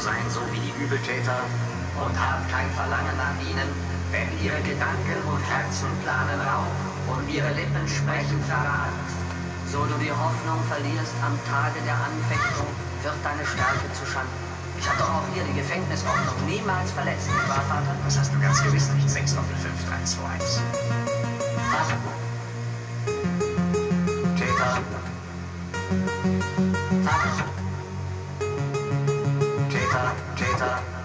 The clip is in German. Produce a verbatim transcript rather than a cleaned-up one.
sein, so wie die Übeltäter, und habt kein Verlangen nach ihnen, denn ihre Gedanken und Herzen planen Raub und ihre Lippen sprechen Verrat. So du die Hoffnung verlierst am Tage der Anfechtung, wird deine Stärke zuschanden. Ich habe doch auch hier die Gefängnisordnung niemals verletzt, nicht wahr, Vater? Das hast du ganz gewiss nicht. sechs fünf drei zwei eins. Vater. Täter. Vater. Täter, Täter.